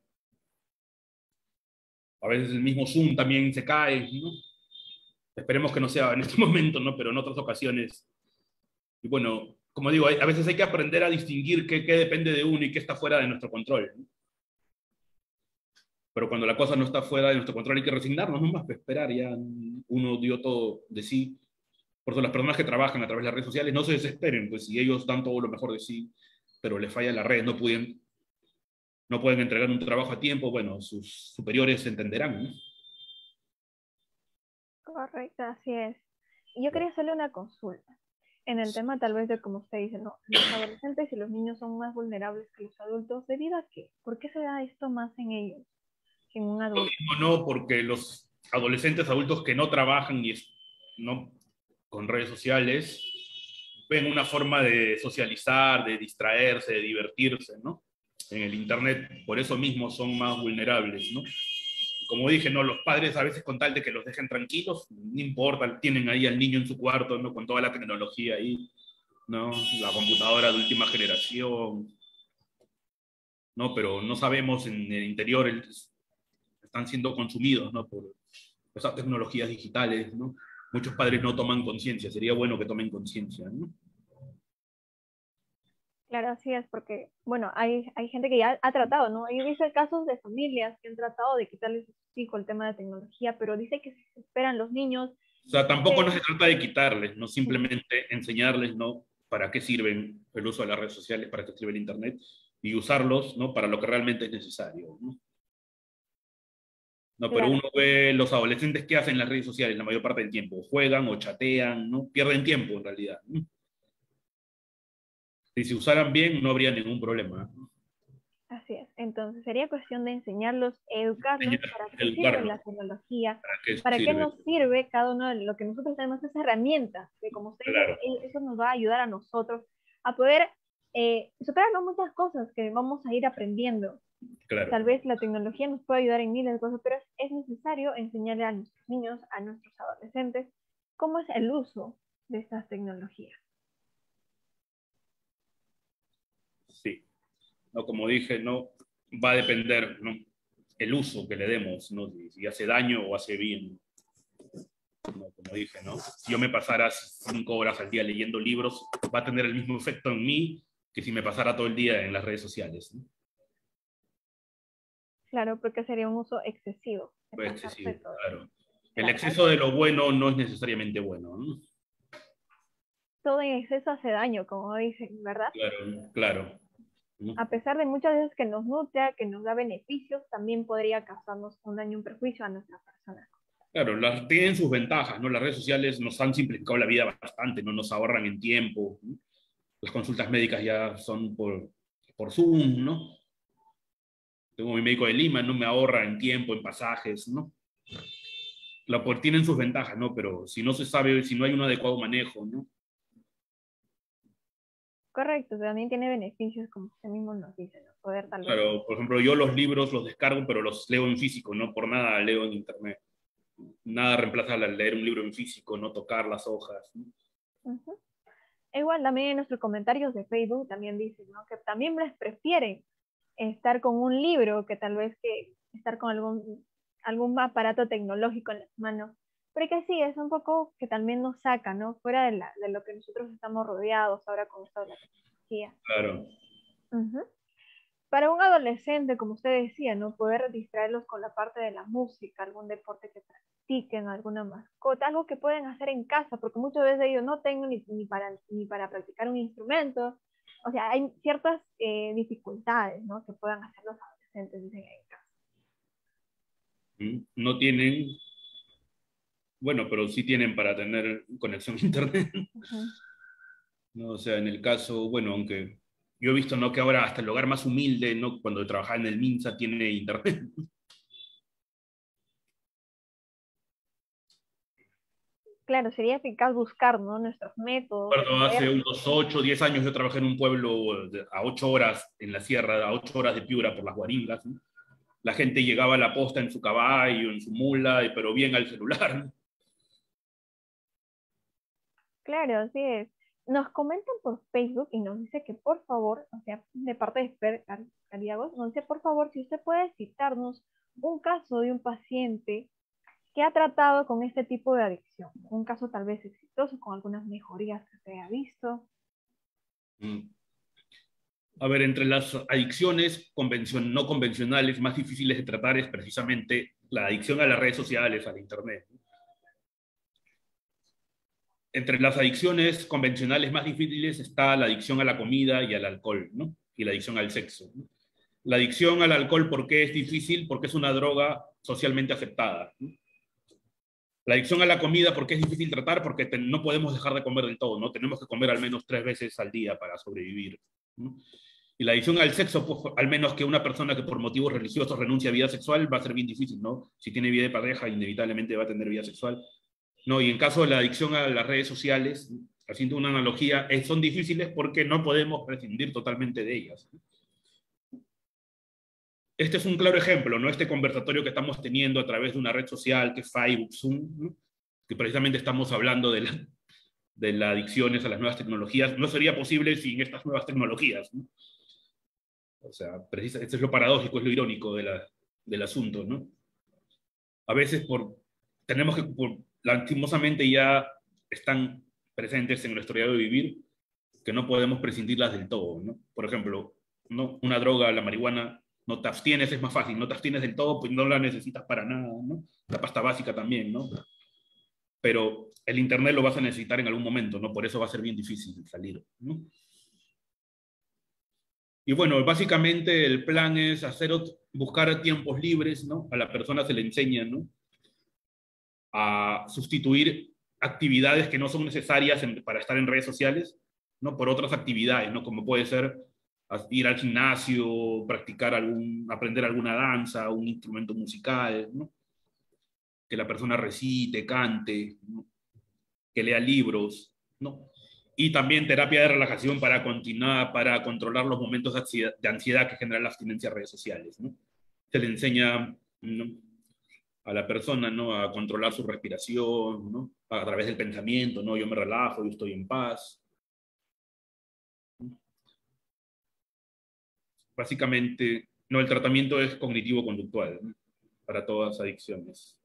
Speaker 2: A veces el mismo Zoom también se cae, ¿no? Esperemos que no sea en este momento, ¿no? Pero en otras ocasiones. Y bueno, como digo, a veces hay que aprender a distinguir qué depende de uno y qué está fuera de nuestro control, ¿no? Pero cuando la cosa no está fuera de nuestro control hay que resignarnos, no más que esperar, ya uno dio todo de sí. Por eso las personas que trabajan a través de las redes sociales no se desesperen, pues si ellos dan todo lo mejor de sí, pero les falla la red, no pueden entregar un trabajo a tiempo, bueno, sus superiores entenderán, ¿no?
Speaker 1: Correcto, así es. Y yo quería hacerle una consulta en el tema tal vez de como usted dice, ¿no? Los adolescentes y los niños son más vulnerables que los adultos. ¿Debido a qué? ¿Por qué se da esto más en ellos que en un
Speaker 2: Lo
Speaker 1: adulto?
Speaker 2: mismo no, porque los adolescentes adultos que no trabajan no con redes sociales ven una forma de socializar, de distraerse, de divertirse, ¿no? En el internet, por eso mismo son más vulnerables, ¿no? Como dije, ¿no? Los padres a veces con tal de que los dejen tranquilos, no importa, tienen ahí al niño en su cuarto, ¿no? Con toda la tecnología ahí, ¿no? La computadora de última generación, ¿no? Pero no sabemos en el interior, están siendo consumidos, ¿no? Por esas tecnologías digitales, ¿no? Muchos padres no toman conciencia, sería bueno que tomen conciencia, ¿no?
Speaker 1: Claro, así es, porque, bueno, hay gente que ya ha tratado, ¿no? He visto casos de familias que han tratado de quitarles a sus hijos el tema de tecnología, pero dice que se esperan los niños.
Speaker 2: O sea, tampoco no
Speaker 1: Que,
Speaker 2: se trata de quitarles, no simplemente enseñarles, ¿no? Para qué sirven el uso de las redes sociales, para qué sirve el Internet, y usarlos, ¿no? Para lo que realmente es necesario, ¿no? No, pero
Speaker 1: claro,
Speaker 2: uno ve los adolescentes que hacen en las redes sociales la mayor parte del tiempo, juegan o chatean, ¿no? Pierden tiempo en realidad, ¿no? Si se usaran bien, no habría ningún problema, ¿no?
Speaker 1: así es. Entonces sería cuestión de enseñarlos, educarlos para qué sirve
Speaker 2: Educarlos,
Speaker 1: la tecnología,
Speaker 2: ¿para qué
Speaker 1: para qué
Speaker 2: sirve?
Speaker 1: nos sirve cada uno de lo que nosotros tenemos, esa herramienta, que como usted dice,
Speaker 2: Claro,
Speaker 1: eso nos va a ayudar a nosotros a poder superarnos muchas cosas que vamos a ir aprendiendo.
Speaker 2: claro.
Speaker 1: Tal vez la tecnología nos puede ayudar en miles de cosas, pero es necesario enseñarle a nuestros niños, a nuestros adolescentes, cómo es el uso de estas tecnologías.
Speaker 2: Sí. No, como dije, no va a depender, ¿no? El uso que le demos, ¿no? Si hace daño o hace bien, ¿no? Como dije, ¿no? Si yo me pasara 5 horas al día leyendo libros, va a tener el mismo efecto en mí que si me pasara todo el día en las redes sociales, ¿no?
Speaker 1: Claro, porque sería un uso excesivo de
Speaker 2: Fue
Speaker 1: pasarse
Speaker 2: excesivo,
Speaker 1: todo.
Speaker 2: claro. El
Speaker 1: Claro,
Speaker 2: exceso de lo bueno no es necesariamente bueno, ¿no?
Speaker 1: todo en exceso hace daño, como dicen, ¿verdad?
Speaker 2: Claro, claro. ¿No?
Speaker 1: A pesar de muchas veces que nos nutre, que nos da beneficios, también podría causarnos un daño, un perjuicio a nuestra persona.
Speaker 2: Claro, tienen sus ventajas, ¿no? Las redes sociales nos han simplificado la vida bastante, ¿no? Nos ahorran en tiempo, ¿no? Las consultas médicas ya son por Zoom, ¿no? Tengo mi médico de Lima, no me ahorra en tiempo, en pasajes, ¿no? Tienen sus ventajas, ¿no? Pero si no se sabe, si no hay un adecuado manejo, ¿no?
Speaker 1: Correcto, también tiene beneficios, como usted mismo nos dice, ¿no? Poder tal vez.
Speaker 2: Claro, por ejemplo, yo los libros los descargo, pero los leo en físico, no por nada leo en internet. Nada reemplaza al leer un libro en físico, no tocar las hojas, ¿no?
Speaker 1: Ujú. Igual también en nuestros comentarios de Facebook también dicen, ¿no? Que también les prefieren estar con un libro que tal vez que estar con algún aparato tecnológico en las manos. Pero que sí, es un poco que también nos saca, ¿no? Fuera de lo que nosotros estamos rodeados ahora con esto de la tecnología.
Speaker 2: Claro.
Speaker 1: Ujú. Para un adolescente, como usted decía, ¿no? Poder distraerlos con la parte de la música, algún deporte que practiquen, alguna mascota, algo que pueden hacer en casa, porque muchas veces ellos no tengo ni para practicar un instrumento. O sea, hay ciertas dificultades, ¿no? Que puedan hacer los adolescentes, dicen en casa.
Speaker 2: No tienen, bueno, pero sí tienen para tener conexión a internet,
Speaker 1: Ujú.
Speaker 2: ¿no? O sea, en el caso, bueno, aunque yo he visto, ¿no? Que ahora hasta el hogar más humilde, ¿no? Cuando trabajaba en el MINSA tiene internet.
Speaker 1: Claro, sería eficaz buscar, ¿no? Nuestros métodos,
Speaker 2: Recuerdo hace
Speaker 1: ver.
Speaker 2: unos 8 o 10 años yo trabajé en un pueblo a 8 horas en la sierra, a 8 horas de Piura por las Guaringas, ¿no? La gente llegaba a la posta en su caballo, en su mula, pero bien al celular, ¿no?
Speaker 1: Claro, así es. Nos comentan por Facebook y nos dice que por favor, o sea, de parte de Esper Cariagos, nos dice por favor si usted puede citarnos un caso de un paciente que ha tratado con este tipo de adicción. Un caso tal vez exitoso, con algunas mejorías que se haya visto.
Speaker 2: Mm. A ver, entre las adicciones no convencionales más difíciles de tratar es precisamente la adicción a las redes sociales, al Internet. Entre las adicciones convencionales más difíciles está la adicción a la comida y al alcohol, ¿no? Y la adicción al sexo, ¿no? La adicción al alcohol, ¿por qué es difícil? Porque es una droga socialmente aceptada, ¿no? La adicción a la comida, ¿por qué es difícil tratar? Porque no podemos dejar de comer del todo, ¿no? Tenemos que comer al menos 3 veces al día para sobrevivir, ¿no? Y la adicción al sexo, pues, al menos que una persona que por motivos religiosos renuncia a vida sexual, va a ser bien difícil, ¿no? Si tiene vida de pareja, inevitablemente va a tener vida sexual. No, y en caso de la adicción a las redes sociales, haciendo una analogía, son difíciles porque no podemos prescindir totalmente de ellas. Este es un claro ejemplo, ¿no? Este conversatorio que estamos teniendo a través de una red social que es Facebook, Zoom, ¿no? Que precisamente estamos hablando de las adicciones a las nuevas tecnologías, no sería posible sin estas nuevas tecnologías, ¿no? O sea, esto es lo paradójico, es lo irónico del asunto, ¿no? A veces tenemos que, lastimosamente ya están presentes en nuestro diario de vivir, que no podemos prescindirlas del todo, ¿no? Por ejemplo, ¿no? Una droga, la marihuana, no te abstienes, es más fácil, no te abstienes del todo, pues no la necesitas para nada, ¿no? La pasta básica también, ¿no? Pero el internet lo vas a necesitar en algún momento, ¿no? Por eso va a ser bien difícil salir, ¿no? Y bueno, básicamente el plan es buscar tiempos libres, ¿no? A la persona se le enseña, ¿no? A sustituir actividades que no son necesarias para estar en redes sociales, ¿no? Por otras actividades, ¿no? Como puede ser ir al gimnasio, aprender alguna danza, un instrumento musical, ¿no? Que la persona recite, cante, ¿no? Que lea libros, ¿no? Y también terapia de relajación para controlar los momentos de ansiedad que generan la abstinencia a redes sociales, ¿no? Se le enseña, ¿no? A la persona, ¿no? A controlar su respiración, ¿no? A través del pensamiento, ¿no? Yo me relajo, yo estoy en paz. Básicamente, no, el tratamiento es cognitivo-conductual, ¿no? Para todas las adicciones.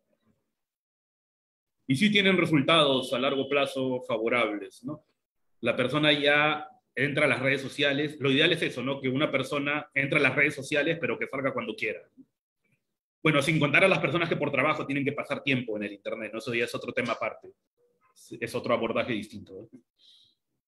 Speaker 2: Y sí tienen resultados a largo plazo favorables, ¿no? La persona ya entra a las redes sociales, lo ideal es eso, ¿no? Que una persona entre a las redes sociales, pero que salga cuando quiera. Bueno, sin contar a las personas que por trabajo tienen que pasar tiempo en el Internet, ¿no? Eso ya es otro tema aparte, es otro abordaje distinto, ¿no?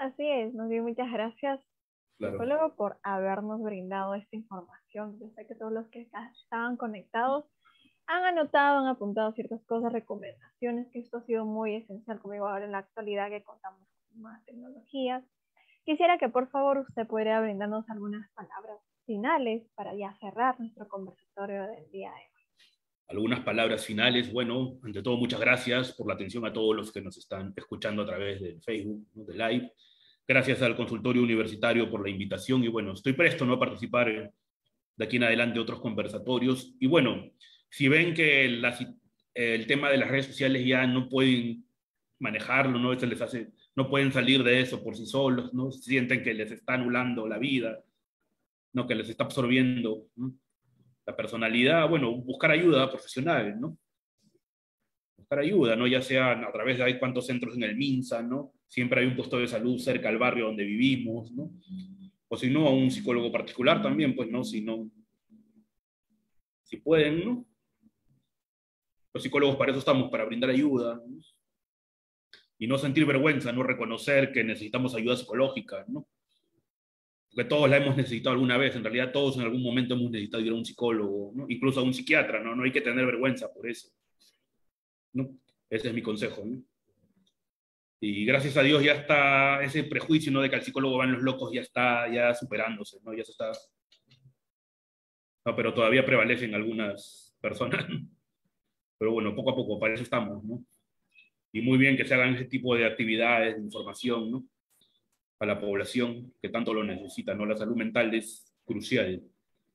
Speaker 1: Así es, nos dio muchas gracias,
Speaker 2: Claro.
Speaker 1: psicólogo, por habernos brindado esta información. Yo sé que todos los que estaban conectados han anotado, han apuntado ciertas cosas, recomendaciones, que esto ha sido muy esencial conmigo ahora en la actualidad que contamos con más tecnologías. Quisiera que por favor usted pudiera brindarnos algunas palabras finales para ya cerrar nuestro conversatorio del día de hoy.
Speaker 2: Algunas palabras finales. Bueno, ante todo, muchas gracias por la atención a todos los que nos están escuchando a través del Facebook, ¿no?, de Live. Gracias al consultorio universitario por la invitación y bueno, estoy presto, ¿no?, a participar de aquí en adelante otros conversatorios. Y bueno, si ven que el tema de las redes sociales ya no pueden manejarlo, ¿no? Se les hace, no pueden salir de eso por sí solos, ¿no? Sienten que les está anulando la vida, ¿no?, que les está absorbiendo, ¿no?, la personalidad. Bueno, buscar ayuda profesional, ¿no? Buscar ayuda, ¿no? Ya sea a través de hay cuantos centros en el MINSA, ¿no? Siempre hay un puesto de salud cerca al barrio donde vivimos, ¿no? O si no, a un psicólogo particular también, pues, ¿no? Si no, si pueden, ¿no? Los psicólogos para eso estamos, para brindar ayuda, ¿no? Y no sentir vergüenza, no reconocer que necesitamos ayuda psicológica, ¿no? Porque todos la hemos necesitado alguna vez, en realidad todos en algún momento hemos necesitado ir a un psicólogo, ¿no? Incluso a un psiquiatra, ¿no? No hay que tener vergüenza por eso, ¿no? Ese es mi consejo, ¿no? Y gracias a Dios ya está ese prejuicio, ¿no?, de que al psicólogo van los locos, ya está ya superándose, ¿no? Ya se está... No, pero todavía prevalecen algunas personas. Pero bueno, poco a poco, para eso estamos, ¿no? Y muy bien que se hagan ese tipo de actividades, de información, ¿no?, a la población que tanto lo necesita, ¿no? La salud mental es crucial.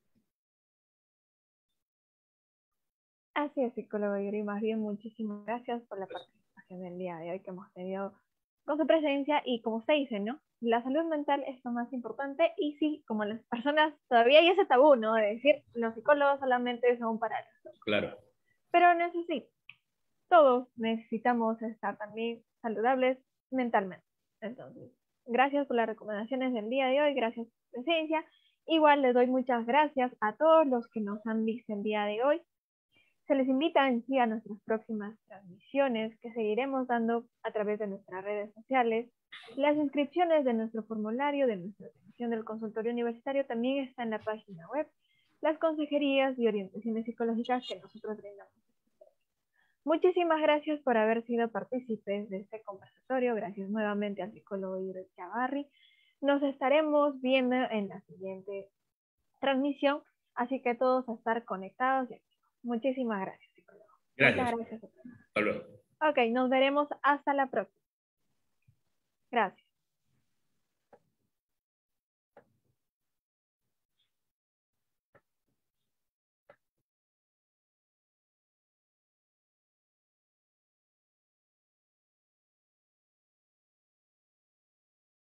Speaker 1: Así es, psicólogo Yuri, más bien muchísimas gracias por la participación del día de hoy que hemos tenido con su presencia y como usted dice, ¿no? La salud mental es lo más importante y sí, como las personas, todavía hay ese tabú, ¿no? De decir, los psicólogos solamente son para los locos.
Speaker 2: Claro.
Speaker 1: Pero necesito, todos necesitamos estar también saludables mentalmente. Entonces, gracias por las recomendaciones del día de hoy, gracias por su presencia. Igual les doy muchas gracias a todos los que nos han visto el día de hoy. Se les invita en sí a nuestras próximas transmisiones que seguiremos dando a través de nuestras redes sociales. Las inscripciones de nuestro formulario de nuestra atención del consultorio universitario también está en la página web. Las consejerías y orientaciones psicológicas que nosotros brindamos. Muchísimas gracias por haber sido partícipes de este conversatorio. Gracias nuevamente al psicólogo Iris Chavarri. Nos estaremos viendo en la siguiente transmisión, así que todos a estar conectados y activos. Muchísimas gracias, psicólogo.
Speaker 2: Gracias.
Speaker 1: Muchas gracias.
Speaker 2: Hasta luego.
Speaker 1: Ok, nos veremos hasta la próxima. Gracias.